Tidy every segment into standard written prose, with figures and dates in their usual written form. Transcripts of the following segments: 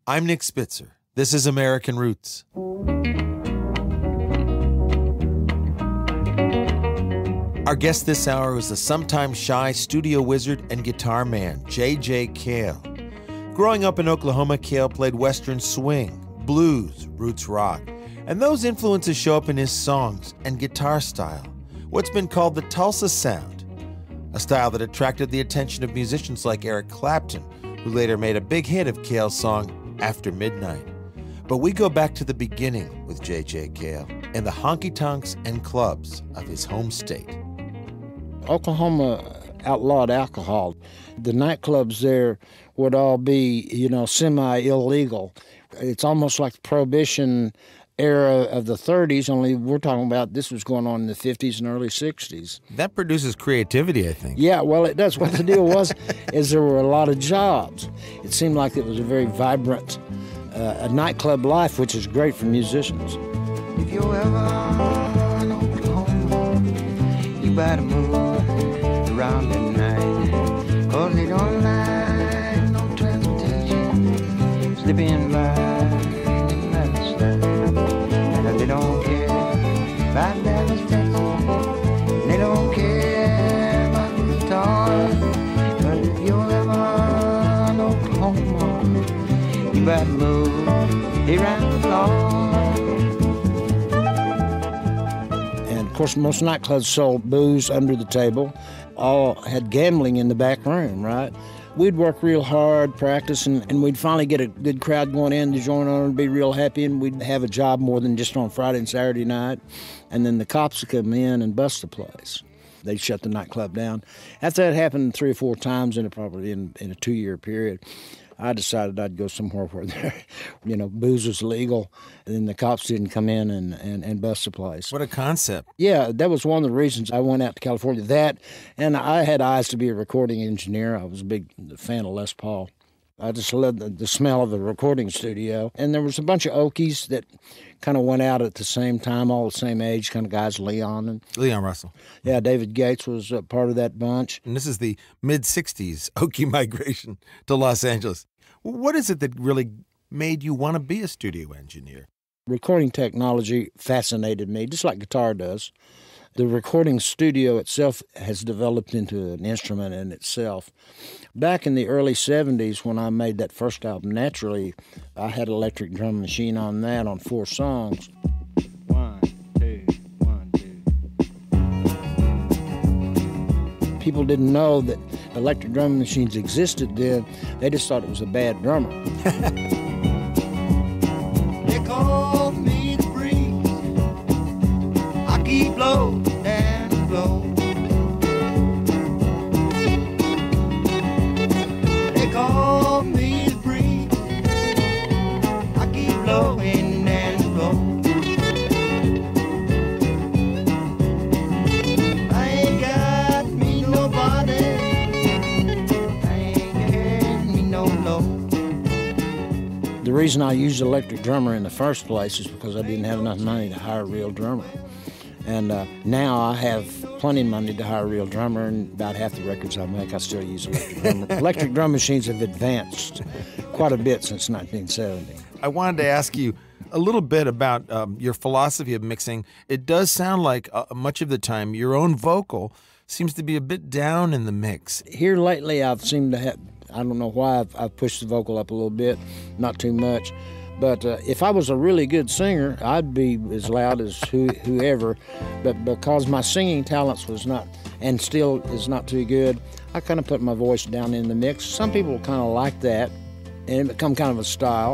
I'm Nick Spitzer. This is American Roots. Our guest this hour is the sometimes shy studio wizard and guitar man, JJ Cale. Growing up in Oklahoma, Cale played Western swing, blues, roots rock, and those influences show up in his songs and guitar style, what's been called the Tulsa sound, a style that attracted the attention of musicians like Eric Clapton, who later made a big hit of Cale's song After Midnight. But we go back to the beginning with JJ Cale and the honky-tonks and clubs of his home state. Oklahoma outlawed alcohol. The nightclubs there would all be, semi-illegal. It's almost like the Prohibition era of the 30s, only we're talking about this was going on in the 50s and early 60s. That produces creativity, I think. Yeah, well, it does. What the deal was is there were a lot of jobs. It seemed like it was a very vibrant a nightclub life, which is great for musicians. If you're ever in Oklahoma, you better move around at night, 'cause they don't like no transportation, slipping by the side. And they don't care about Dallas, Texas, they don't care about the guitar. But if you're ever in Oklahoma, you better move around the floor. Of course, most nightclubs sold booze under the table, all had gambling in the back room, right? We'd work real hard, practice, and we'd finally get a good crowd going in to join on and be real happy, and we'd have a job more than just on Friday and Saturday night, and then the cops would come in and bust the place. They'd shut the nightclub down. After that happened 3 or 4 times in a 2-year period, I decided I'd go somewhere where booze was legal, and then the cops didn't come in and bust the place. What a concept. Yeah, that was one of the reasons I went out to California. That, and I had eyes to be a recording engineer. I was a big fan of Les Paul. I just loved the smell of the recording studio. And there was a bunch of Okies that kind of went out at the same time, all the same age, kind of guys, Leon Russell. Yeah, David Gates was a part of that bunch. And this is the mid-'60s Okie migration to Los Angeles. What is it that really made you want to be a studio engineer? Recording technology fascinated me, just like guitar does. The recording studio itself has developed into an instrument in itself. Back in the early 70s, when I made that first album, Naturally, I had an electric drum machine on that on 4 songs. 1, 2, 1, 2. People didn't know that electric drum machines existed then. They just thought it was a bad drummer. They call me the breeze. I keep low and low. They call me the breeze. I keep blowing and low. I ain't got me nobody. I ain't got me no low. The reason I used an electric drummer in the first place is because I didn't have enough money to hire a real drummer. And now I have plenty of money to hire a real drummer, and about half the records I make, I still use electric drummer. Electric drum machines have advanced quite a bit since 1970. I wanted to ask you a little bit about your philosophy of mixing. It does sound like much of the time your own vocal seems to be a bit down in the mix. Here lately I've seemed to have, I don't know why, I've pushed the vocal up a little bit, not too much. But if I was a really good singer, I'd be as loud as whoever. But because my singing talents was not, and still is not too good, I kind of put my voice down in the mix. Some people kind of like that, and it become kind of a style.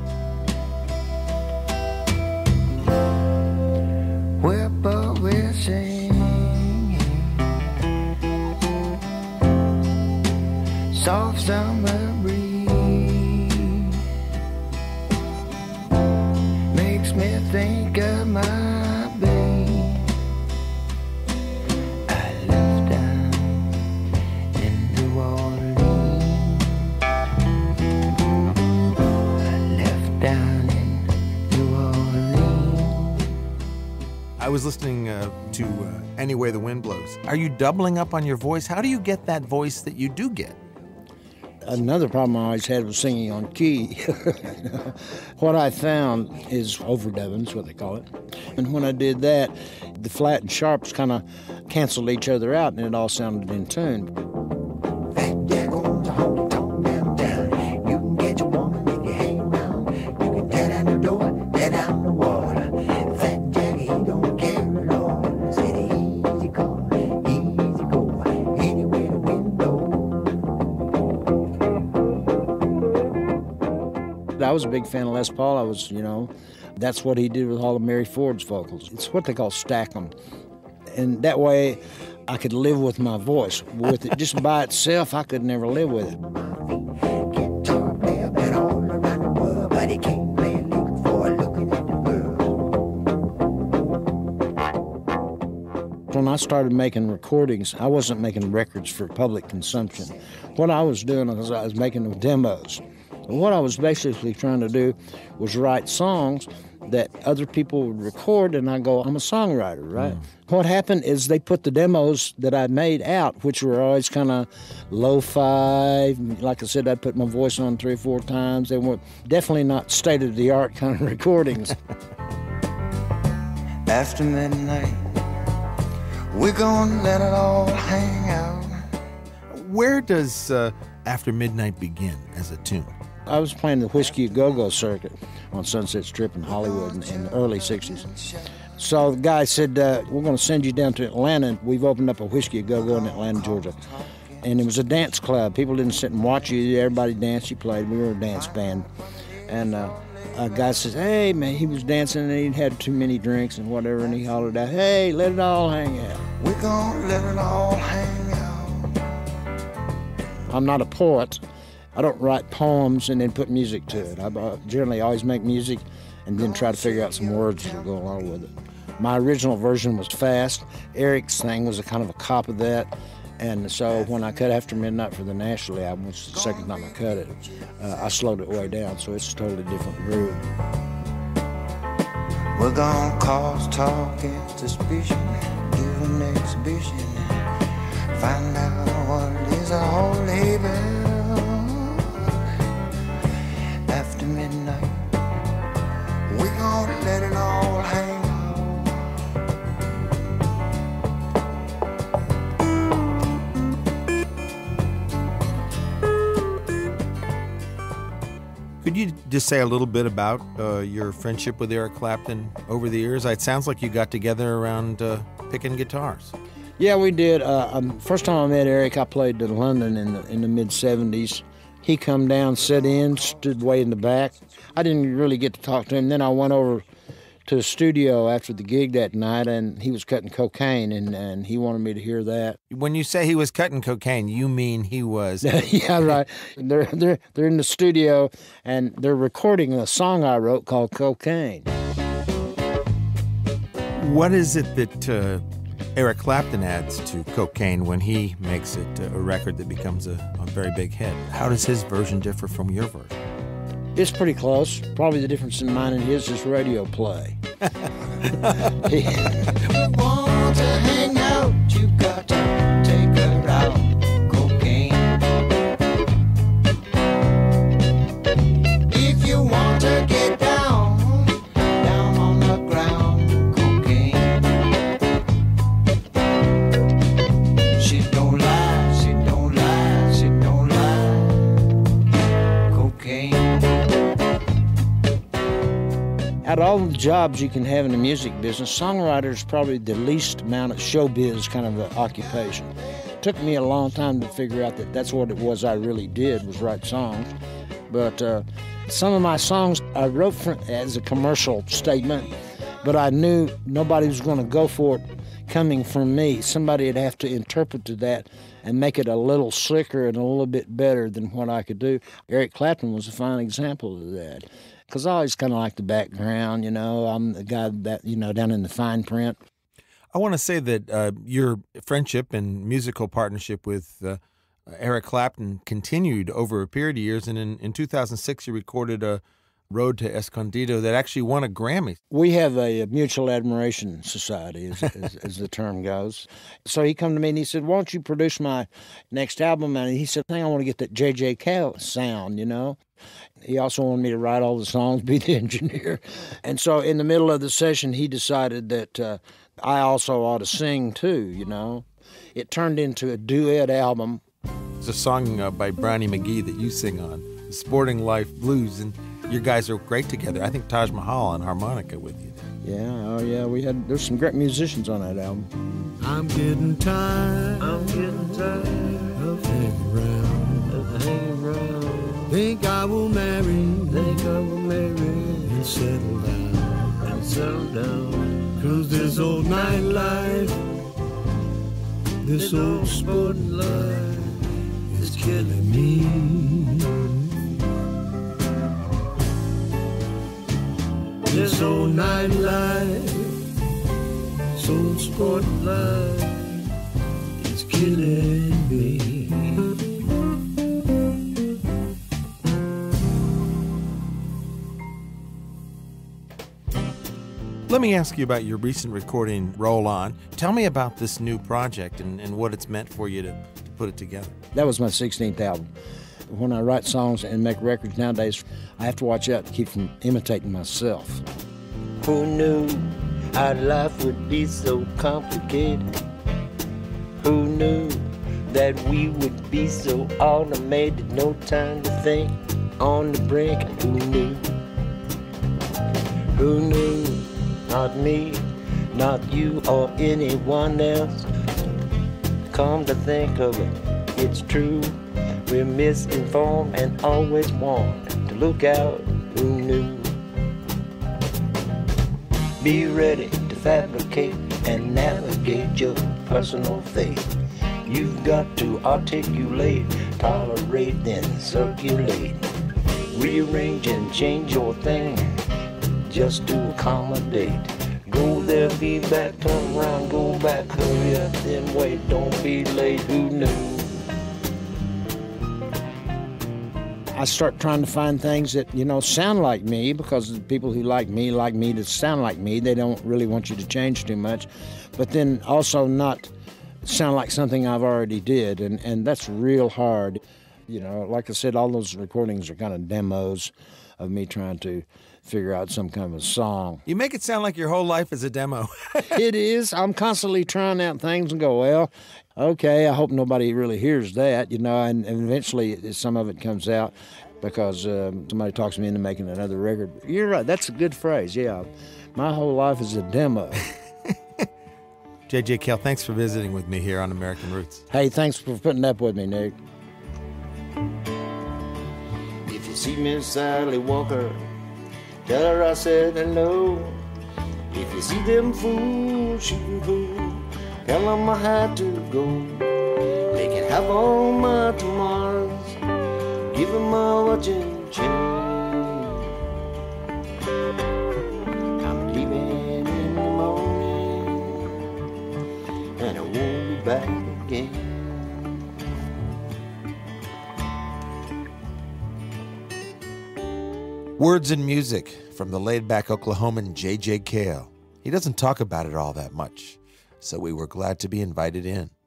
But we're singing soft summer breeze makes me think of my babe. I left down in New Orleans. I left down in New Orleans. I was listening to Any Way the Wind Blows. Are you doubling up on your voice? How do you get that voice that you do get? Another problem I always had was singing on key. What I found is overdubbing, is what they call it. And when I did that, the flat and sharps kind of canceled each other out, and it all sounded in tune. I was a big fan of Les Paul. That's what he did with all of Mary Ford's vocals. It's what they call stack 'em. And that way I could live with my voice. With it just by itself, I could never live with it. When I started making recordings, I wasn't making records for public consumption. What I was doing was I was making demos. And what I was basically trying to do was write songs that other people would record, and I go, I'm a songwriter, right? What happened is they put the demos that I made out, which were always kind of lo-fi. Like I said, I'd put my voice on 3 or 4 times. They were definitely not state-of-the-art kind of recordings. After midnight, we're gonna let it all hang out. Where does After Midnight begin as a tune? I was playing the Whiskey Go-Go circuit on Sunset Strip in Hollywood in the early 60s. So the guy said, we're going to send you down to Atlanta. We've opened up a Whiskey Go-Go in Atlanta, Georgia. And it was a dance club. People didn't sit and watch you. Everybody danced. You played. We were a dance band. And a guy says, hey, man, he was dancing and he'd had too many drinks and whatever. And he hollered out, hey, let it all hang out. We're going to let it all hang out. I'm not a poet. I don't write poems and then put music to it. I generally always make music and then try to figure out some words that go along with it. My original version was fast. Eric's thing was a kind of a cop of that. And so when I cut After Midnight for the National album, which is the second time I cut it, I slowed it way down, so it's a totally different groove. We're gonna cause talk and suspicion, give an exhibition, find out what it is all about. After midnight, we gonna let it all hang out. Could you just say a little bit about your friendship with Eric Clapton over the years? It sounds like you got together around picking guitars. Yeah, we did. First time I met Eric, I played in London in the mid-'70s. He come down, sat in, stood way in the back. I didn't really get to talk to him. Then I went over to the studio after the gig that night, and he was cutting cocaine, and he wanted me to hear that. When you say he was cutting cocaine, you mean he was... Yeah, right. They're in the studio, and they're recording a song I wrote called Cocaine. What is it that Eric Clapton adds to Cocaine when he makes it a record that becomes a very big hit? How does his version differ from your version? It's pretty close. Probably the difference in mine and his is radio play. You want to hang out, you got to take her out. Cocaine. If you want to get down on the ground, cocaine. She don't lie, she don't lie, she don't lie. Cocaine. Out of all the jobs you can have in the music business, songwriter is probably the least amount of showbiz kind of an occupation. It took me a long time to figure out that that's what it was I really did, was write songs. But some of my songs I wrote as a commercial statement, but I knew nobody was going to go for it coming from me. Somebody would have to interpret to that and make it a little slicker and a little bit better than what I could do. Eric Clapton was a fine example of that. Because I always kind of like the background, I'm the guy that, down in the fine print. I want to say that your friendship and musical partnership with Eric Clapton continued over a period of years, and in 2006 you recorded a road to Escondido that actually won a Grammy. We have a mutual admiration society, as the term goes. So he come to me and he said, why don't you produce my next album? And he said, I think I want to get that JJ Cale sound, you know. He also wanted me to write all the songs, be the engineer. And so in the middle of the session, he decided that I also ought to sing too, you know. It turned into a duet album. It's a song by Brownie McGee that you sing on, the Sporting Life Blues, and you guys are great together. I think Taj Mahal on harmonica with you. Yeah, oh yeah, there's some great musicians on that album. I'm getting tired of hanging around, Think I will marry, and settle down, 'cause this old nightlife, this old sporting life is killing me. This old nightlife, this old sporting life is killing me. Let me ask you about your recent recording, Roll On. Tell me about this new project and what it's meant for you to put it together. That was my 16th album. When I write songs and make records nowadays, I have to watch out to keep from imitating myself. Who knew our life would be so complicated? Who knew that we would be so automated? No time to think, on the brink. Who knew? Who knew? Not me, not you or anyone else. Come to think of it, it's true. We're misinformed and always warned to look out. Who knew? Be ready to fabricate and navigate your personal fate. You've got to articulate, tolerate, then circulate. Rearrange and change your thing just to accommodate. Go there, be back, turn around, go back, hurry up, then wait, don't be late. Who knew? I start trying to find things that, you know, sound like me, because the people who like me to sound like me. They don't really want you to change too much, but then also not sound like something I've already did, and that's real hard. You know, like I said, all those recordings are kind of demos of me trying to figure out some kind of a song. You make it sound like your whole life is a demo. It is. I'm constantly trying out things and go, well, okay, I hope nobody really hears that, you know, and eventually some of it comes out because somebody talks me into making another record. You're right. That's a good phrase, yeah. My whole life is a demo. JJ Cale, thanks for visiting with me here on American Roots. Hey, thanks for putting up with me, Nick. If you see Miss Sally Walker, tell her I said hello. If you see them fools shooting pool, tell them I had to go. They can have all my tomorrows, give them my watch and chain. I'm leaving in the morning, and I won't be back again. Words and music from the laid-back Oklahoman JJ Cale. He doesn't talk about it all that much, so we were glad to be invited in.